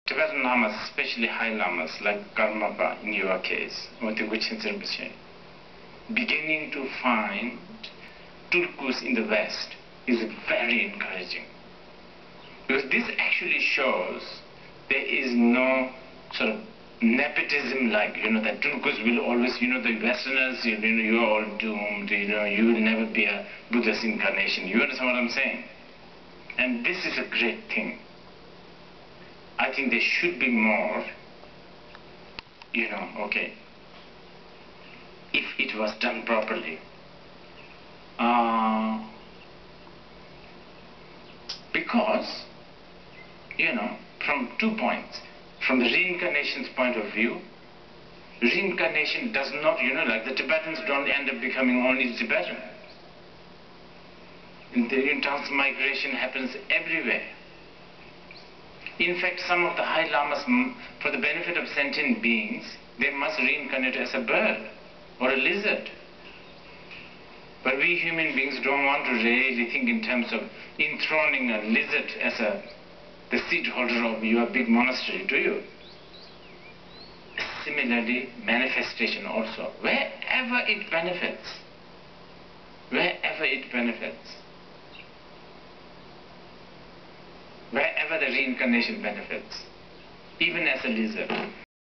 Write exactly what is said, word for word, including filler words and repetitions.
Tibetan lamas, especially high lamas like Karmapa in your case, or the Gujin Rinpoche, beginning to find Tulkus in the West is very encouraging. Because this actually shows there is no sort of nepotism like, you know, that Tulkus will always, you know, the Westerners, you know, you are all doomed, you know, you will never be a Buddha's incarnation. You understand what I'm saying? And this is a great thing. I think there should be more, you know, okay, if it was done properly. Uh, because, you know, from two points. From the reincarnation's point of view, reincarnation does not, you know, like the Tibetans don't end up becoming only Tibetan. And the transmigration happens everywhere. In fact, some of the high lamas, for the benefit of sentient beings, they must reincarnate as a bird or a lizard. But we human beings don't want to really think in terms of enthroning a lizard as a the seat holder of your big monastery, do you? Similarly, manifestation also. Wherever it benefits, wherever it benefits, wherever the reincarnation benefits, even as a lizard.